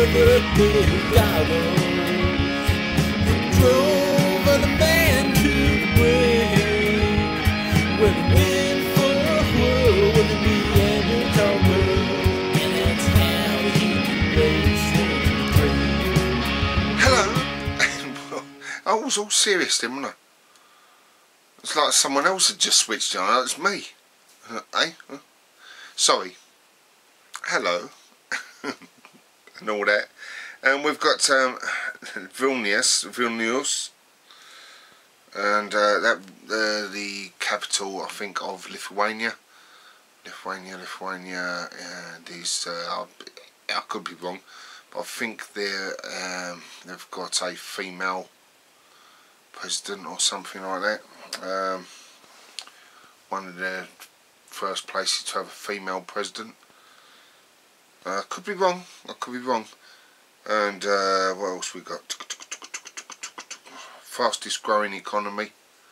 everyday goggles drove the man to the grave. When he went for a whirl with the Neanderthal girl, and that's how he raced into the grave. Hello. I was all serious then, wasn't I? It's like someone else had just switched on. It's me. Eh? Sorry. Hello. And all that. And we've got Vilnius, and the capital, I think, of Lithuania. Lithuania. These I could be wrong, but I think they've got a female president or something like that. One of the first places to have a female president. I could be wrong. And what else we got? Fastest growing economy.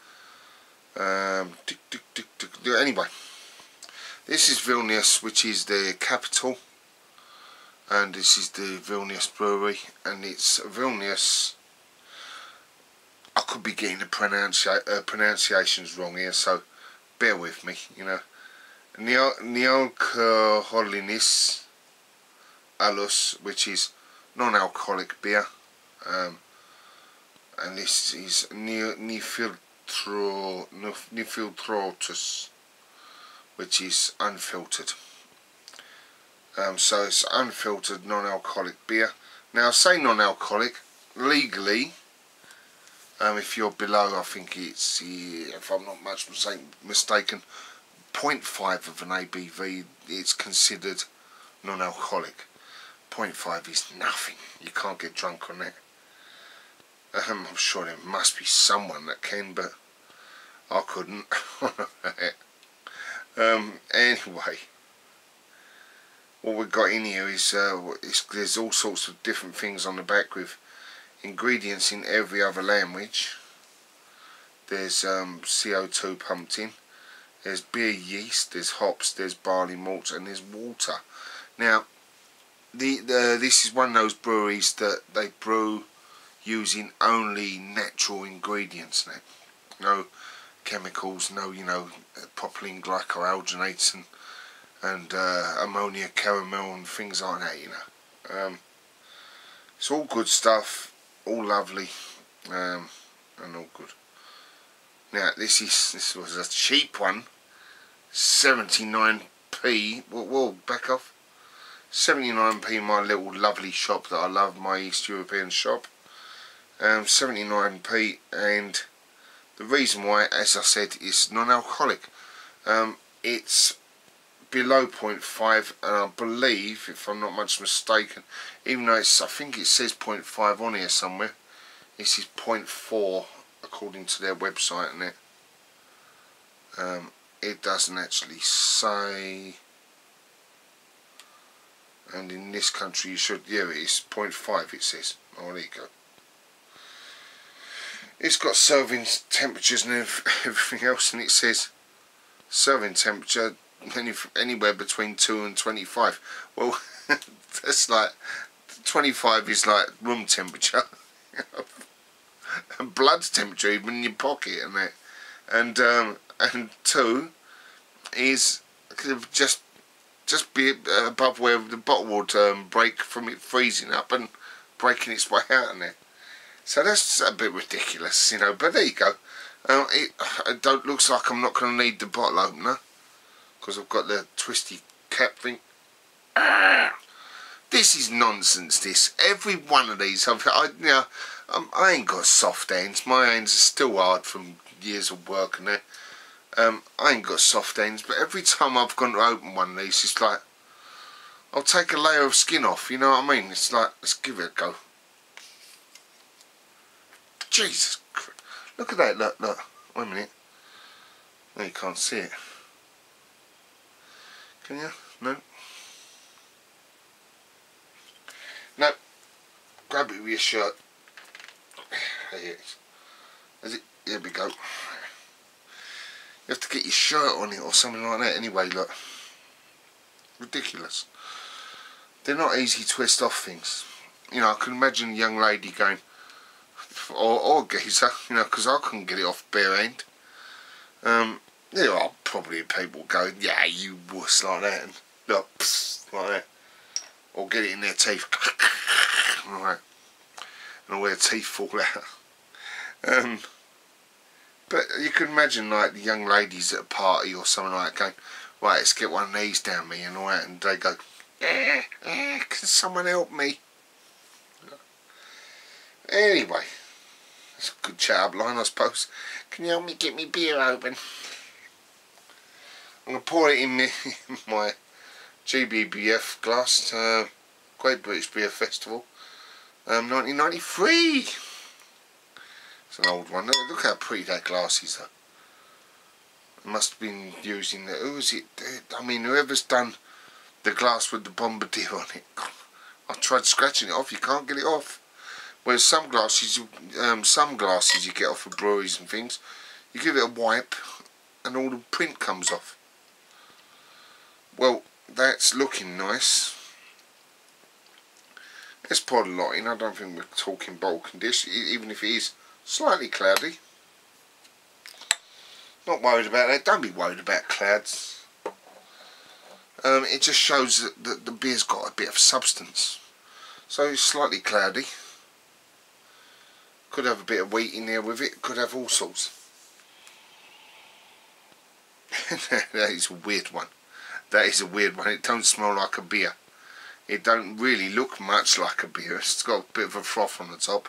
Anyway, this is Vilnius, which is the capital, and this is the Vilnius brewery, and it's Vilnius. I could be getting the pronunciations wrong here, so bear with me. You know, Nealcoholinis Alus, which is non-alcoholic beer, and this is Nefiltrotus, which is unfiltered. So it's unfiltered non-alcoholic beer. Now I say non-alcoholic legally. If you're below, I think it's, if I'm not much mistaken, 0.5 of an ABV, it's considered non-alcoholic. 0.5 is nothing. You can't get drunk on that. I'm sure there must be someone that can, but I couldn't. Anyway, what we've got in here is there's all sorts of different things on the back with ingredients in every other language. There's CO2 pumped in. There's beer yeast. There's hops. There's barley malt, and there's water. Now, this is one of those breweries that they brew using only natural ingredients now. No chemicals, no propylene glycoalginates and ammonia caramel and things like that. It's all good stuff, all lovely, and all good. Now this was a cheap one, 79p. Whoa, back off. 79p in my little lovely shop that I love, my East European shop. 79p, and the reason why, as I said, is non-alcoholic. It's below 0.5, and I believe, if I'm not much mistaken, even though I think it says 0.5 on here somewhere, this is 0.4 according to their website, and it doesn't actually say. And in this country you should, yeah, it is 0.5 it says. Oh, there you go. It's got serving temperatures and everything else, and it says serving temperature anywhere between 2 and 25. Well, that's like 25 is like room temperature, and blood temperature even in your pocket and that, and 2 is just be above where the bottle would break from it freezing up and breaking its way out in there. So that's a bit ridiculous, but there you go. It looks like I'm not going to need the bottle opener because I've got the twisty cap thing. This is nonsense, this. Every one of these, I ain't got soft hands. My hands are still hard from years of work and that. I ain't got soft hands, but every time I've gone to open one of these, it's like, I'll take a layer of skin off, you know what I mean? It's like, let's give it a go. Jesus Christ. Look at that, look. Wait a minute. No, you can't see it. Can you? No? No. Grab it with your shirt. There it is. There we go. You have to get your shirt on it or something like that. Anyway, look. Ridiculous. They're not easy twist off things. you know, I can imagine a young lady going, or geezer, you know, because I couldn't get it off bare hand. There are probably people going, yeah, you wuss, like that, and look, psst, like that, or get it in their teeth, right, and all their teeth fall out. But you can imagine like the young ladies at a party or something like that going, right, let's get one of these down me and all that, and they go, can someone help me? Anyway, it's a good chat up line, I suppose. Can you help me get me beer open? I'm going to pour it in my GBBF glass, Great British Beer Festival, 1993. It's an old one. Look how pretty that glass is though. It must have been using the, who is it? I mean, whoever's done the glass with the Bombardier on it. I tried scratching it off, you can't get it off. Whereas some glasses you get off of breweries and things, you give it a wipe and all the print comes off. Well, that's looking nice. Let's pour a lot in. I don't think we're talking bottle condition, even if it is slightly cloudy. Not worried about that. Don't be worried about clouds. It just shows that the beer's got a bit of substance. So it's slightly cloudy. Could have a bit of wheat in there with it. Could have all sorts. That is a weird one. That is a weird one. It don't smell like a beer. It don't really look much like a beer. It's got a bit of a froth on the top.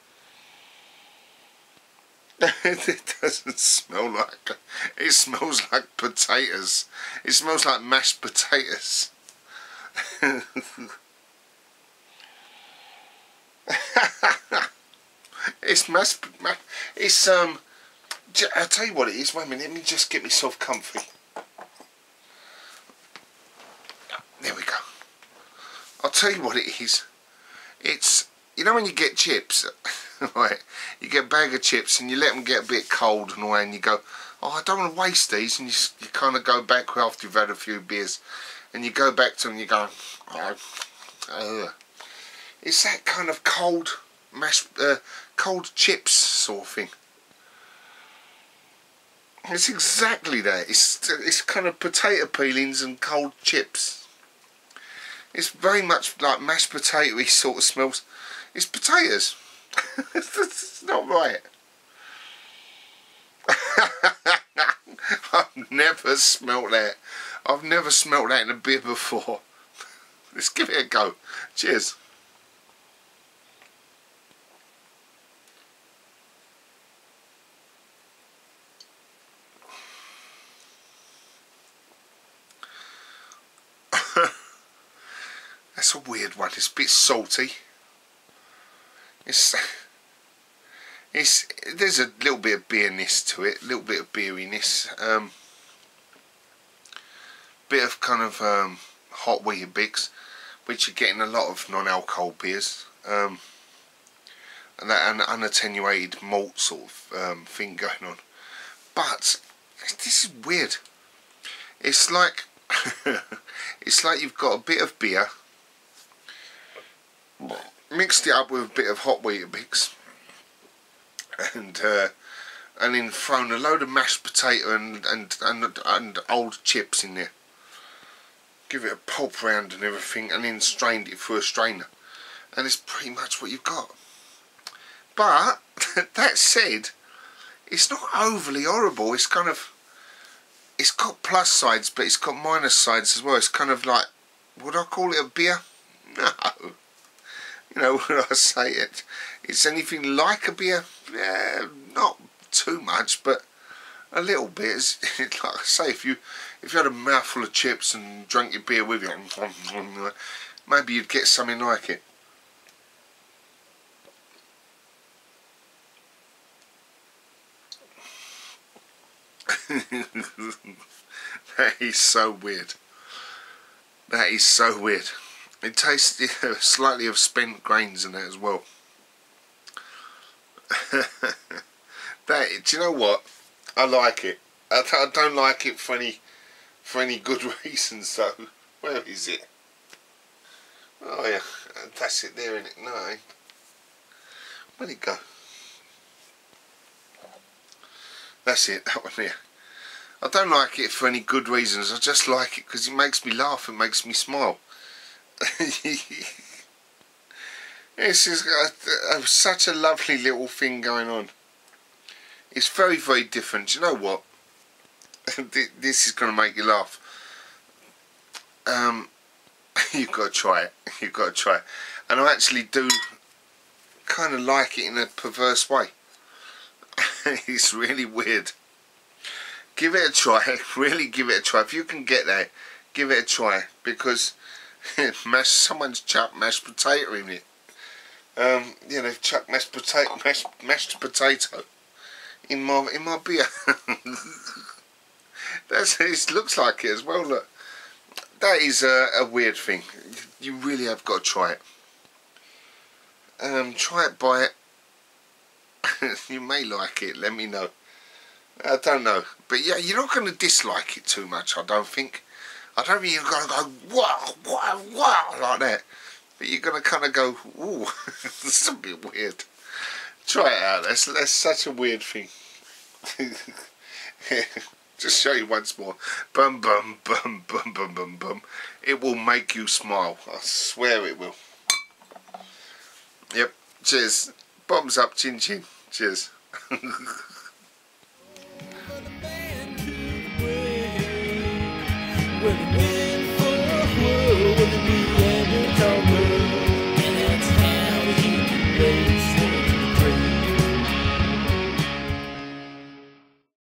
It doesn't smell like. It smells like potatoes. It smells like mashed potatoes. It's it's I'll tell you what it is. Wait a minute. Let me just get myself comfy. There we go. I'll tell you what it is. It's, you know when you get chips, right? You get a bag of chips and you let them get a bit cold and all that, and you go, oh, I don't want to waste these, and you kind of go back after you've had a few beers, and you go back to them and you go, oh, it's that kind of cold cold chips sort of thing. It's exactly that. It's kind of potato peelings and cold chips. It's very much like mashed potato-y sort of smells. It's potatoes. It's not right. I've never smelt that. I've never smelt that in a beer before. Let's give it a go. Cheers. That's a weird one. It's a bit salty. There's a little bit of beerness to it, a little bit of beeriness, bit of kind of hot Weetabix, which you get in a lot of non-alcohol beers, and that an unattenuated malt sort of thing going on. But this is weird. It's like it's like you've got a bit of beer, mixed it up with a bit of hot Weetabix, and then thrown a load of mashed potato and old chips in there. Give it a pulp round and everything, and then strained it through a strainer, and it's pretty much what you've got. But that said, it's not overly horrible. It's kind of, it's got plus sides, but it's got minus sides as well. It's kind of like, would I call it a beer? No. You know, when I say it, it's anything like a beer? Yeah, not too much, but a little bit. Like I say, if you had a mouthful of chips and drank your beer with it, maybe you'd get something like it. That is so weird. That is so weird. It tastes slightly of spent grains in it as well. Do you know what? I like it. I don't like it for any good reasons though. Where is it? Oh yeah. That's it there, innit? No, eh? Where'd it go? That's it, that one there. I don't like it for any good reasons. I just like it because it makes me laugh. It makes me smile. This is such a lovely little thing going on. It's very, very different. You know what? This is going to make you laugh. You've got to try it. You've got to try it. And I actually do kind of like it in a perverse way. It's really weird. Give it a try. Really give it a try. If you can get there, give it a try. Because someone's chucked mashed potato in it. Yeah, they've chucked mashed potato in my beer. It looks like it as well. Look, that is a weird thing. You really have got to try it. Try it, buy it. You may like it. Let me know. I don't know, but yeah, you're not going to dislike it too much. I don't think. I don't think you're going to go wow, wow, wow like that. But you're going to kind of go, ooh, this is a bit weird. Try it out. That's such a weird thing. Just show you once more. Bum bum bum bum bum bum bum. It will make you smile. I swear it will. Yep. Cheers. Bombs up, chin chin. Cheers. We're waiting for a world with a Neanderthal world, and that's how you can raise.